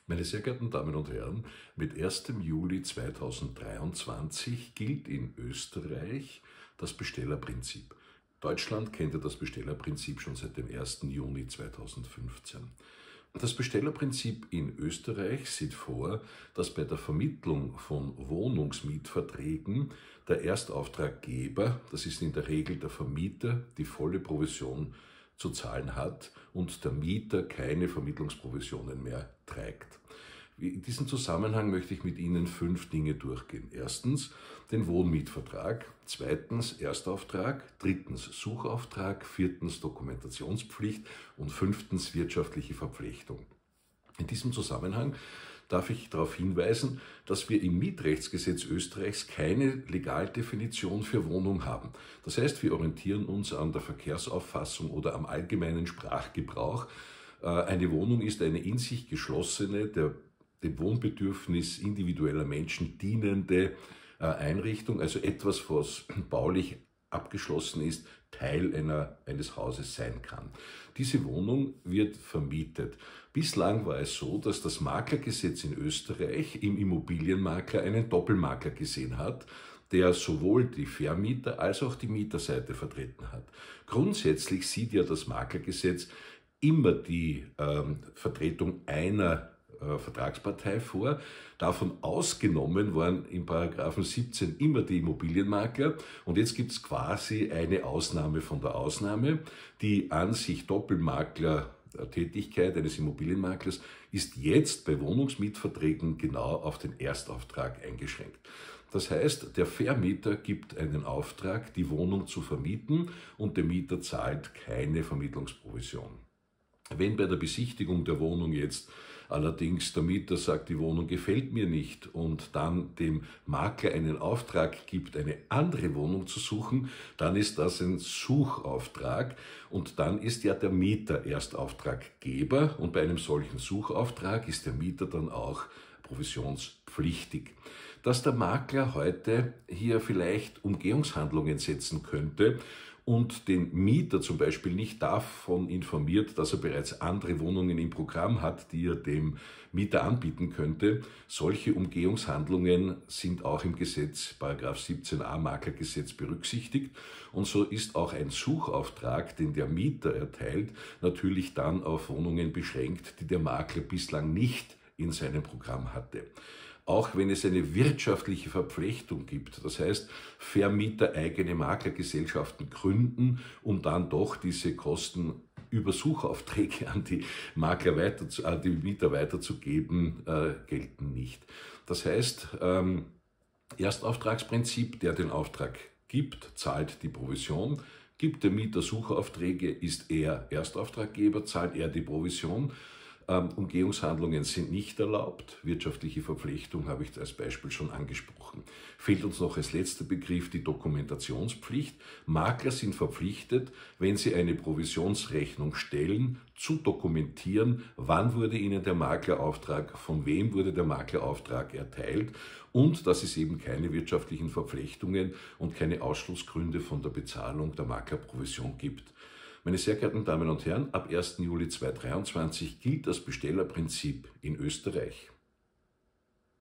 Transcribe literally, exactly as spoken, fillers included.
Meine sehr geehrten Damen und Herren, mit ersten Juli zweitausenddreiundzwanzig gilt in Österreich das Bestellerprinzip. Deutschland kennt ja das Bestellerprinzip schon seit dem ersten Juni zweitausendfünfzehn. Das Bestellerprinzip in Österreich sieht vor, dass bei der Vermittlung von Wohnungsmietverträgen der Erstauftraggeber, das ist in der Regel der Vermieter, die volle Provision zu zahlen hat und der Mieter keine Vermittlungsprovisionen mehr trägt. In diesem Zusammenhang möchte ich mit Ihnen fünf Dinge durchgehen. Erstens den Wohnmietvertrag, zweitens Erstauftrag, drittens Suchauftrag, viertens Dokumentationspflicht und fünftens wirtschaftliche Verpflichtung. In diesem Zusammenhang darf ich darauf hinweisen, dass wir im Mietrechtsgesetz Österreichs keine Legaldefinition für Wohnung haben. Das heißt, wir orientieren uns an der Verkehrsauffassung oder am allgemeinen Sprachgebrauch. Eine Wohnung ist eine in sich geschlossene, der, dem Wohnbedürfnis individueller Menschen dienende Einrichtung, also etwas, was baulich abgeschlossen ist, Teil einer, eines Hauses sein kann. Diese Wohnung wird vermietet. Bislang war es so, dass das Maklergesetz in Österreich im Immobilienmakler einen Doppelmakler gesehen hat, der sowohl die Vermieter- als auch die Mieterseite vertreten hat. Grundsätzlich sieht ja das Maklergesetz immer die ähm, Vertretung einer Vertragspartei vor. Davon ausgenommen waren im Paragraphen siebzehn immer die Immobilienmakler und jetzt gibt es quasi eine Ausnahme von der Ausnahme. Die an sich Doppelmakler-Tätigkeit eines Immobilienmaklers ist jetzt bei Wohnungsmietverträgen genau auf den Erstauftrag eingeschränkt. Das heißt, der Vermieter gibt einen Auftrag, die Wohnung zu vermieten und der Mieter zahlt keine Vermittlungsprovision. Wenn bei der Besichtigung der Wohnung jetzt allerdings der Mieter sagt, die Wohnung gefällt mir nicht und dann dem Makler einen Auftrag gibt, eine andere Wohnung zu suchen, dann ist das ein Suchauftrag und dann ist ja der Mieter Erstauftraggeber und bei einem solchen Suchauftrag ist der Mieter dann auch provisionspflichtig. Dass der Makler heute hier vielleicht Umgehungshandlungen setzen könnte und den Mieter zum Beispiel nicht davon informiert, dass er bereits andere Wohnungen im Programm hat, die er dem Mieter anbieten könnte. Solche Umgehungshandlungen sind auch im Gesetz, Paragraph siebzehn a Maklergesetz, berücksichtigt. Und so ist auch ein Suchauftrag, den der Mieter erteilt, natürlich dann auf Wohnungen beschränkt, die der Makler bislang nicht in seinem Programm hatte. Auch wenn es eine wirtschaftliche Verflechtung gibt, das heißt, Vermieter eigene Maklergesellschaften gründen, um dann doch diese Kosten über Suchaufträge an die Makler weiter, an die Mieter weiterzugeben, äh, gelten nicht. Das heißt, ähm, Erstauftragsprinzip, der den Auftrag gibt, zahlt die Provision. Gibt der Mieter Suchaufträge, ist er Erstauftraggeber, zahlt er die Provision. Ähm, Umgehungshandlungen sind nicht erlaubt. Wirtschaftliche Verflechtung habe ich als Beispiel schon angesprochen. Fehlt uns noch als letzter Begriff die Dokumentationspflicht. Makler sind verpflichtet, wenn sie eine Provisionsrechnung stellen, zu dokumentieren, wann wurde ihnen der Maklerauftrag, von wem wurde der Maklerauftrag erteilt und dass es eben keine wirtschaftlichen Verflechtungen und keine Ausschlussgründe von der Bezahlung der Maklerprovision gibt. Meine sehr geehrten Damen und Herren, ab ersten Juli zweitausenddreiundzwanzig gilt das Bestellerprinzip in Österreich.